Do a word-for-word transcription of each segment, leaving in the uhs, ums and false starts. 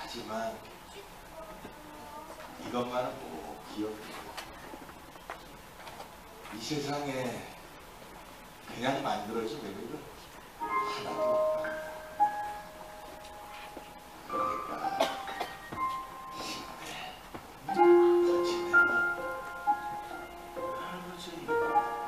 하지만 이것만은 꼭 기억해. 이 세상에 그냥 만들어진 매력은 하나도 없다. 그러니까 힘내. 같이 내면 할아버지.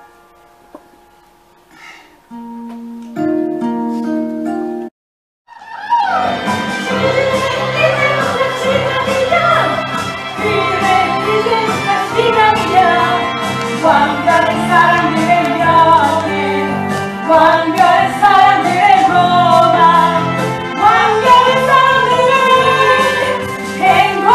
완벽한 사람들의 명예, 완벽한 사람들의 로망, 완벽한 사람들의 행복.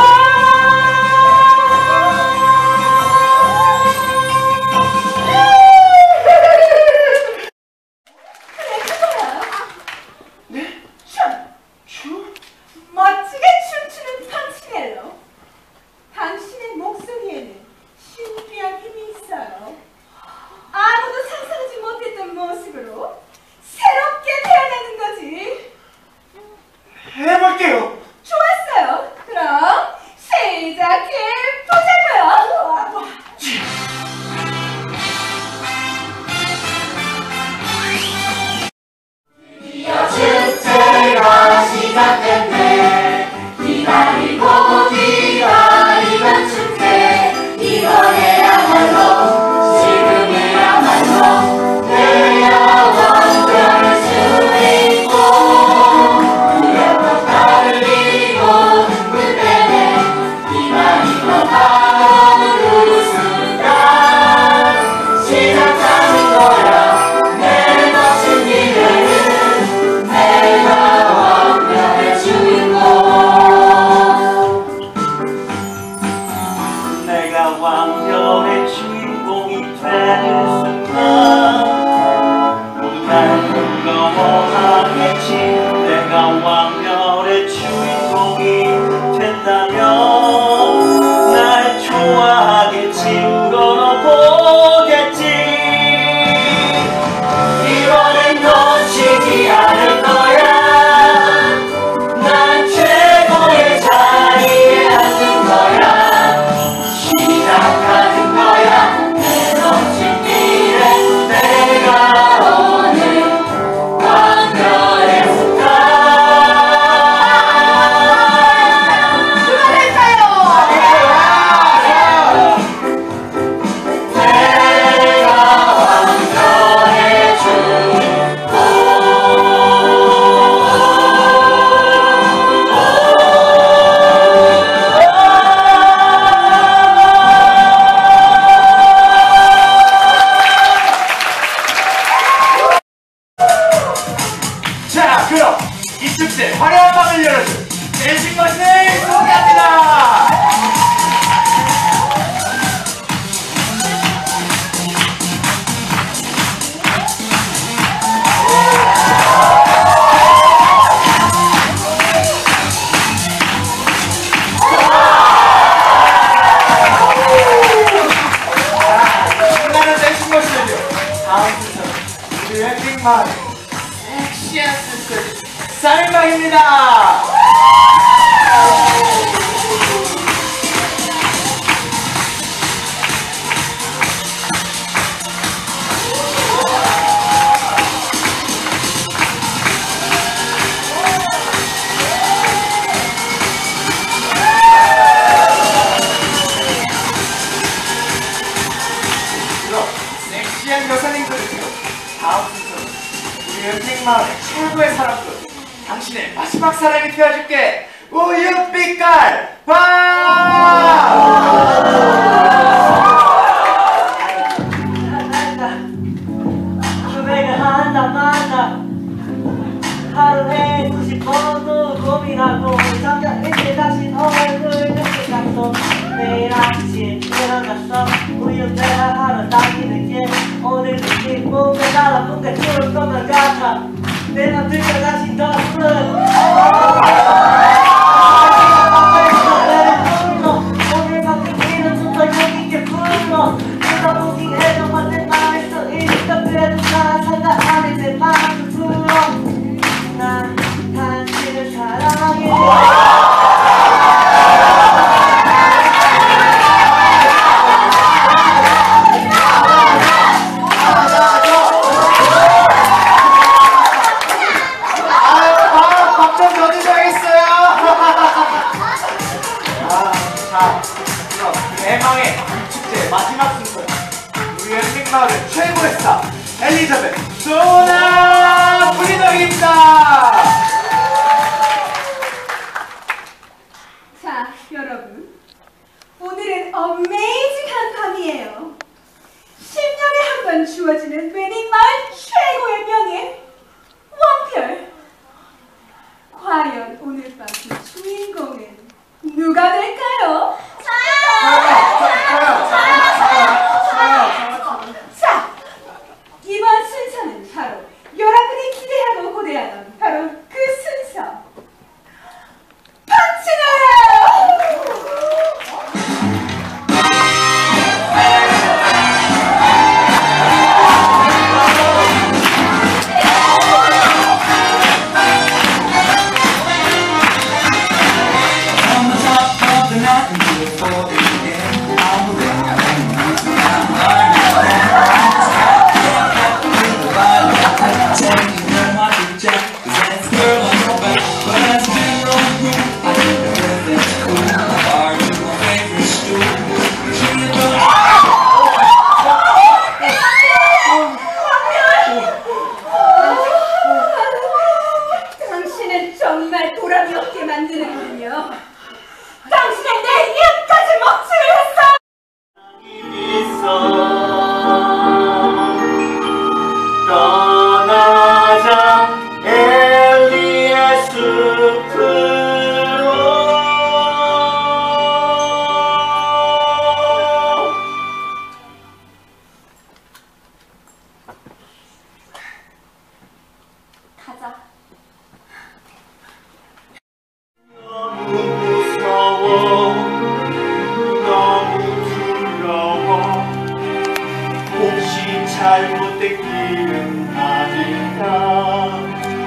그래, 그거야. 네? 춤! 춤? 멋지게 춤추는 펀치넬로. 당신의 목소리에는 신비한 힘이 있어요. 아무도 상상하지 못했던 모습으로 새롭게 태어나는 거지. 해볼게요. 좋았어요. 그럼 시작해 보자고요. 드디어 축제가 시작됐네. 기다리고 기다리던 축제, 이번에야말로 지금이야말로 내가 완전한 주인공. 두렵고 떨리고 그때는 기다리고 바로 순간 시작하는 거야. 내 멋진 미래는 내가 완전한 주인공. 내가 완벽의 주인공이 되는 순간 모두 날 부러워하겠지. 내가 완벽의 주인공이 된다면 날 좋아하겠지. 울어보겠지. 이번엔 놓치지 않을 거야. 난 최고의 자리에 앉는 거야. 시작하는 거야. 내 멋진 미래, 내가 오늘 완벽의 순간. 그만할까요? 내가 완벽의 주인공. 자, 그럼 이 축제 화려한 밤을 열어줄 댄싱머신을 소개합니다. 신나는 댄싱머신은요, 다음 순서는 우리 웨딩마을 섹시한 스스터즈 쌀방입니다. 그럼 섹시한 여사님들은요, 다음 순서는 우리 은행마을의 최고의 사람들, 당신의 마지막 사랑이 되어줄게. 우유빛깔 밤. 고백을 한다 만다 하루에 수십 번도 고민하고 잠자일때 다시 얼굴 늦게 감고 내일 아침 일어났어 우유배라 하러 다니는 길 오늘도 기쁨에 달라붙은 게 좋을 것만 같아 내 맘 들려 다시 덧을 오늘 같은 일은 좀더 용있게 불러 내가 무기해도 맞는 말일 수 있어 그래도 난 상관 안해 내 맘을 풀어 난 당신을 사랑해 상업의 최고의 스타 엘리자벳 소나 브리덕입니다. 자, 여러분, 오늘은 어메이징한 밤이에요. 십 년에 한 번 주어지는 웨딩 마을 최고의 명예, 원별. 과연 오늘 밤 그 주인공은 누가 될까요? 자, 이번 순서는 바로 여러분이 기대하고 고대하던 바로 그 순서, 펀치네요! 당신은 정말 보람이 없게 만드는군요. 당신은 내 이름까지 먹칠을 했어! 떠나자 엘리의 숲으로. 가자. 너무 무서워, 너무 두려워. 혹시 잘못된 길은 아닐까.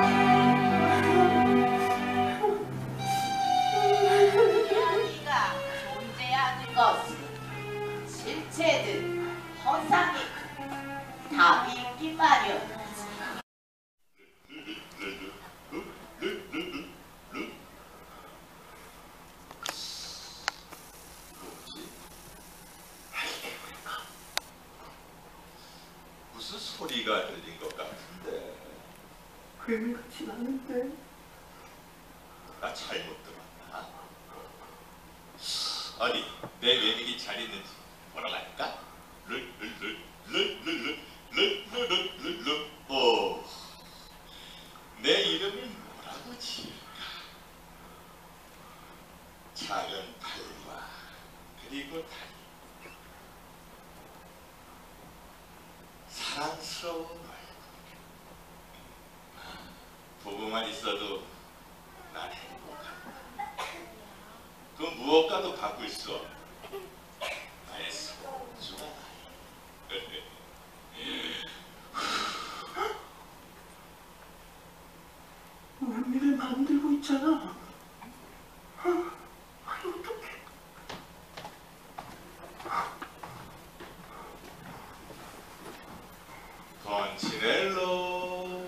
이야기가 존재하는 것은 실체든 허상이든 답이 있긴 마련. 무슨 소리가 들린 것 같은데. 괴물 같진 않은데. 나 잘못 들었나? 아니, 내 외국이 잘 있는지 뭐라 할까? 르르르르르르르르르르. 오, 내 이름을 뭐라고 지을까? 작은 달과 그리고 다리, 사랑스러운 얼굴. 보고만 있어도 난 행복한다. 그 무엇과도 바꿀 수 없는 나의 소중한 아이. 은미를 만들고 있잖아. 아니, 어떡해. 펀치넬로.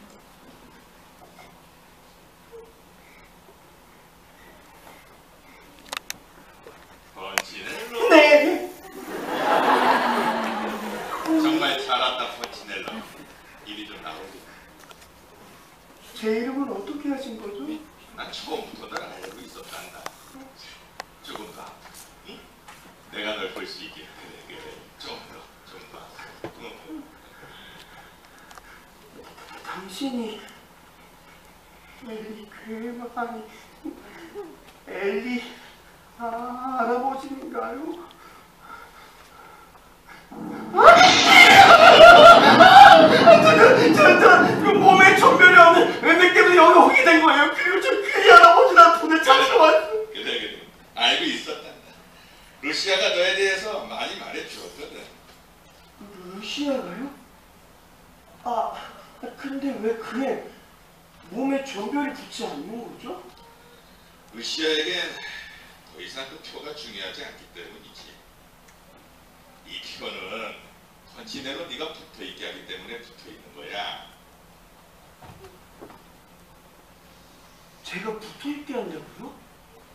펀치넬로. 네. 정말 잘 왔다, 펀치넬로. 이리 좀 나오고. 제 이름은 어떻게 하신 거죠? 난 처음부터 널 알고 있었단다. 조금 더. 응? 내가 널 볼 수 있게. 그래, 그래. 좀 더, 좀 더. 응. 당신이 엘리 괴물 아니 엘리 아, 할아버지인가요? 저, 저, 그 몸에 전멸이 없는 왼백 때문에 여기 오게 된 거예요. 그리고 저 그 할아버지랑 돈을 찾아왔어. 그래, 그래. 알고 있었단다. 루시아가 너에 대해서 많이 말해주었거든. 루시아가요? 아, 근데 왜 그애 몸에 전별이 붙지 않는 거죠? 루시아에겐 더 이상 그 표가 중요하지 않기 때문이지. 이 표는 펀치넬로 네가 붙어있게 하기 때문에 붙어있는 거야. 제가 붙어있게 한다고요?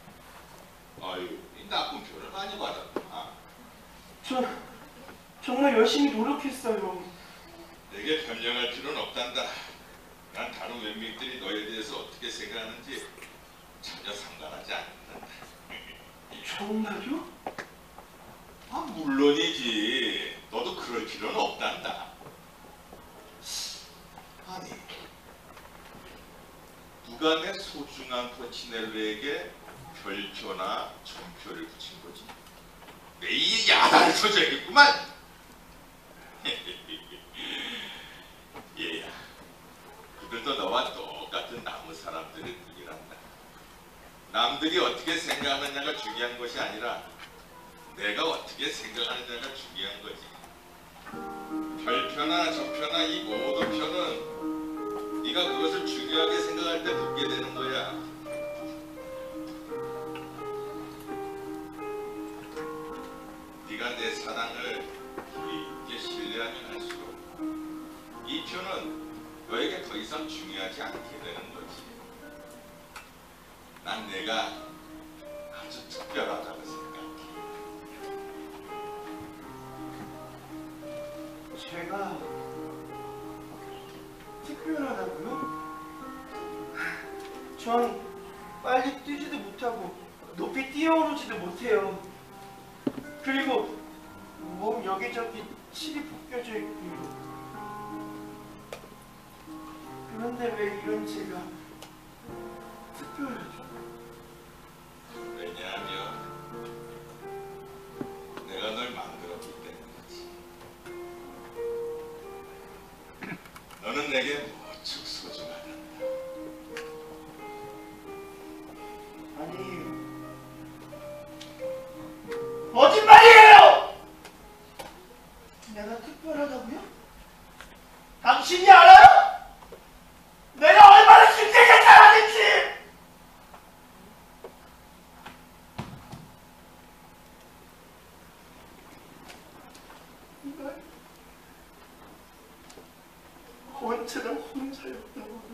아유, 이 나쁜 표를 많이 받았구나. 전 정말 정말 열심히 노력했어요. 내게 변명할 필요는 없단다. 난 다른 웬민들이 너에 대해서 어떻게 생각하는지 전혀 상관하지 않는다. 정말요? 아, 물론이지. 너도 그럴 필요는 없단다. 아니, 누가 내 소중한 포치넬로에게 별표나 점표를 붙인 거지? 매일 야단을 쳐줘야겠구만. 얘야, 그들도 너와 똑같은 나무 사람들일 뿐이란다. 남들이 어떻게 생각하느냐가 중요한 것이 아니라 내가 어떻게 생각하느냐가 중요한 거지. 별표나 점표나 이 모든 표는 네가 그것을 중요하게 생각할 때 붙게 되는 거야. 네가 내 사랑을 깊게 신뢰하면 할수록 이 표는 너에게 더 이상 중요하지 않게 되는 거지. 난 내가 아주 특별하다고 생각해. 제가 특별하다고요? 전 빨리 뛰지도 못하고 높이 뛰어오르지도 못해요. 그리고 몸 여기저기 칠이 벗겨져 있고요. 그런데 왜 이런 제가 특별하죠? 왜냐하면 내가 널 만들었기 때문이지. 너는 내게 무척 소중하단다. 아니, 거짓말이에요! 내가 특별하다고요? 당신이 알아요? 내가 얼마나 힘들게 살았는지! 이걸 언제나 혼자였다고.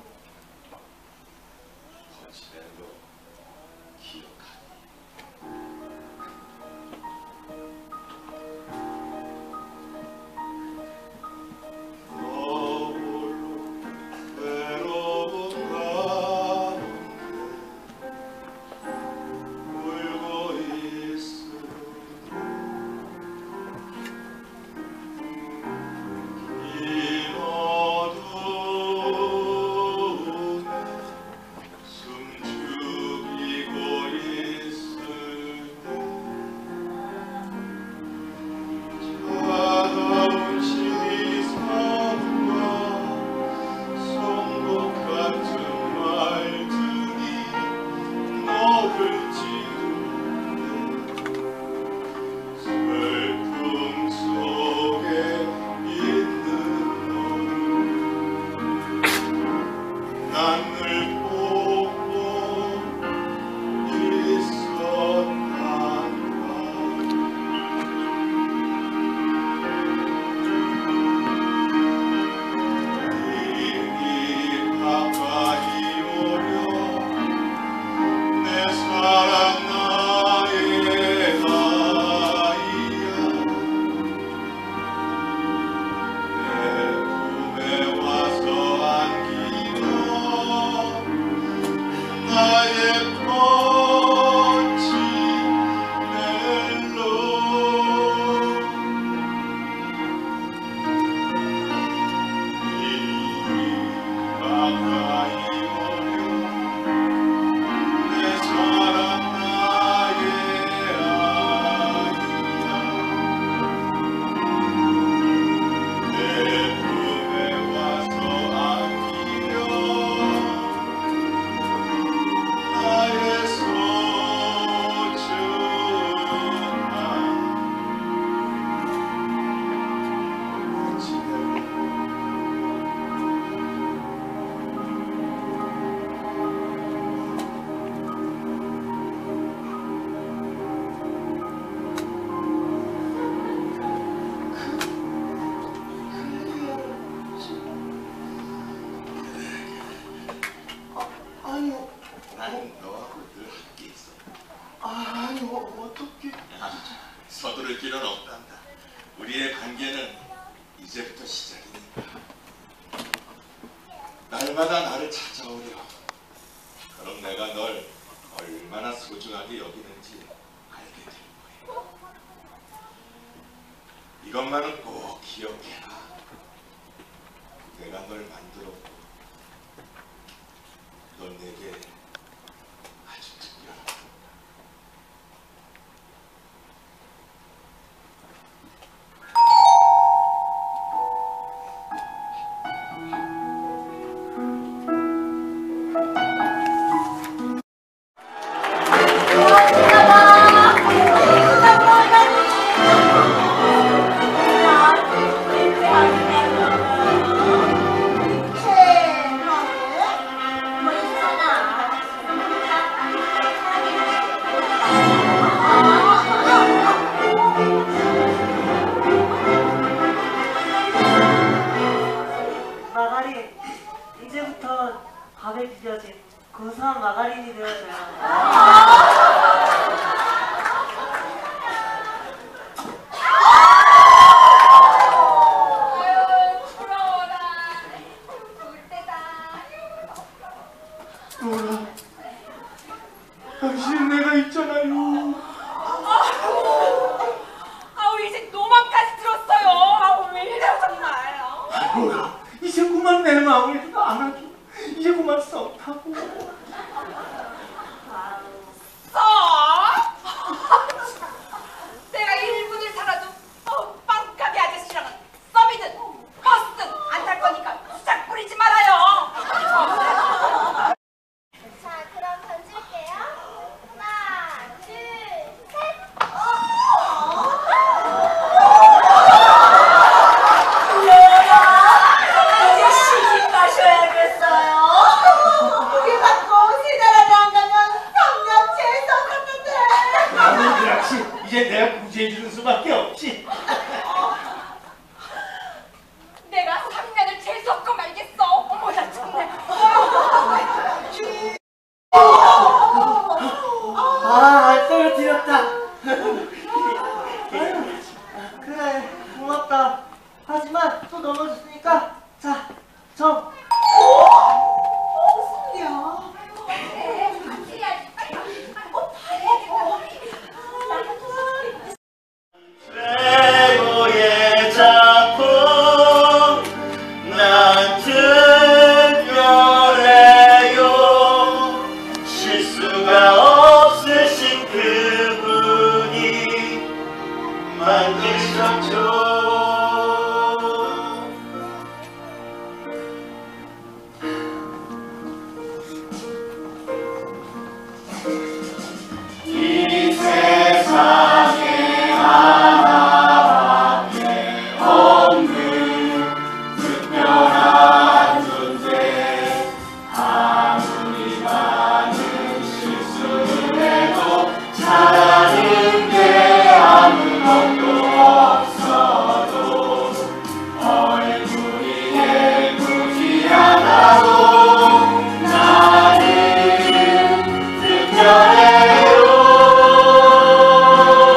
거칠애도 기억하니. 우리의 관계는 이제부터 시작이니까 날마다 나를 찾아오려. 그럼 내가 널 얼마나 소중하게 여기는지 알게 될 거야. 이것만은 꼭 기억해라. 내가 널 만들었고 넌 내게 아주 특별하다. 마가린, 이제부터 밥에 비벼진 고소한 마가린이 되어줘요. 로라, 당신 내가 있잖아요. 아우 이제 노망까지 들었어요. 아우 왜 이래요 정말. 로라, 이제 그만 내 마음을 안아줘. 이제 그만 썸타고. 써? 내가 일 분을 살아도 어, 빵가게 아저씨랑은 썸이든 버스든 안 탈 거니까 수작 부리지 말아요. 자, 그럼 던질게요. 하나, 둘, 셋. 이제 시집 가셔야겠어요. 그게 받고 세달안에 안 가면 삼 년 재수없는데. 나는 그렇지. 이제 내가 구제해주는 수밖에 없지. 내가 삼 년을 재수없고 말겠어. 어머 나 참네. 아, 떨어뜨렸다. 아유, 그래, 고맙다. 하지만 또 넘어졌으니까, 자, 점. 무슨요? 최고의 작품 난 특별해요. 실수가 없으신 그분이 만드셨죠. 이 세상에 하나밖에 없는 특별한 존재. 아무리 많은 실수를 해도 잘하는 게 아무것도 없어도 얼굴이 예쁘지 않아도 나는 특별해요.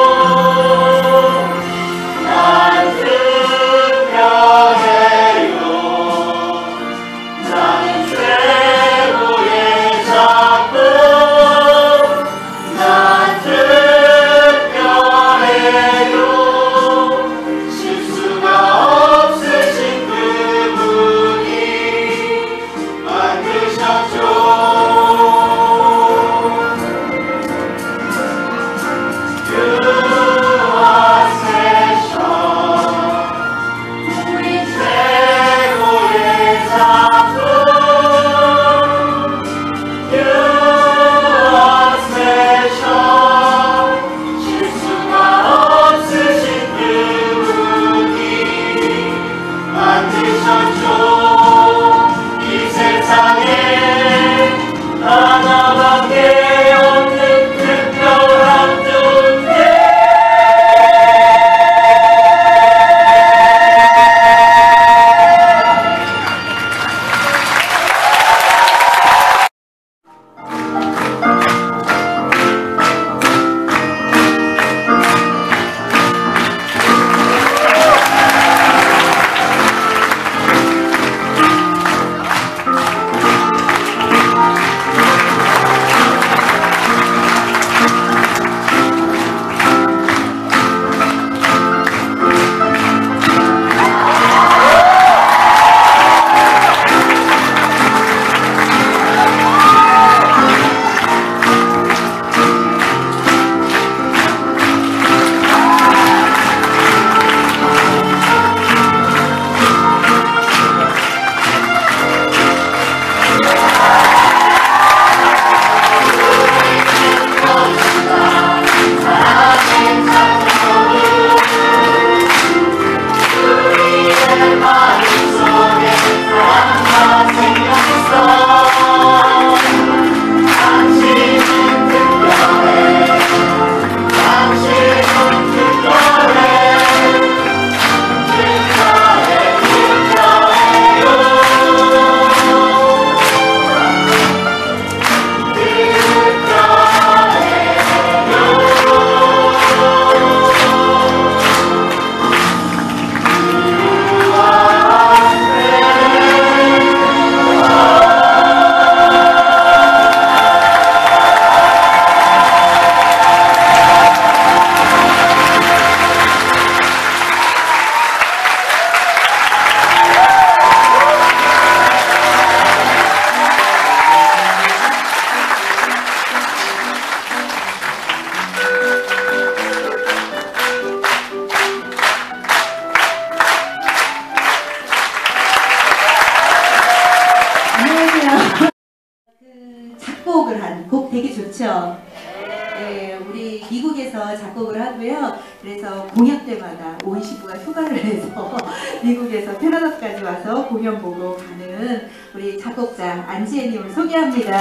아시죠? 네, 우리 미국에서 작곡을 하고요. 그래서 공연 때마다 온 시부가 휴가를 내서 미국에서 캐나다까지 와서 공연 보고 가는 우리 작곡자 안지혜님을 소개합니다.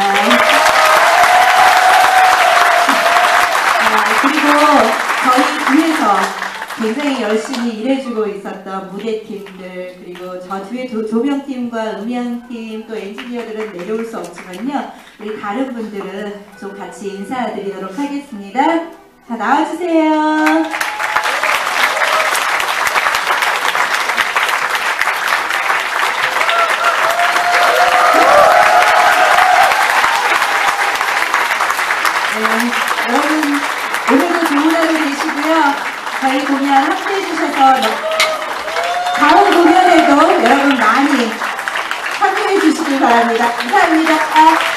아, 그리고 저희 뒤에서 굉장히 열심히 일해주고 있었던 무대팀들, 그리고 저 뒤에 조, 조명팀과 음향팀, 또 엔지니어들은 내려올 수 없지만요. 우리 다른 분들은 좀 같이 인사드리도록 하겠습니다. 자, 나와주세요. 네, 여러분 오늘도 좋은 하루 되시고요. 저희 공연 함께 해주셔서 다음 공연에도 여러분 많이 참여해 주시길 바랍니다. 감사합니다.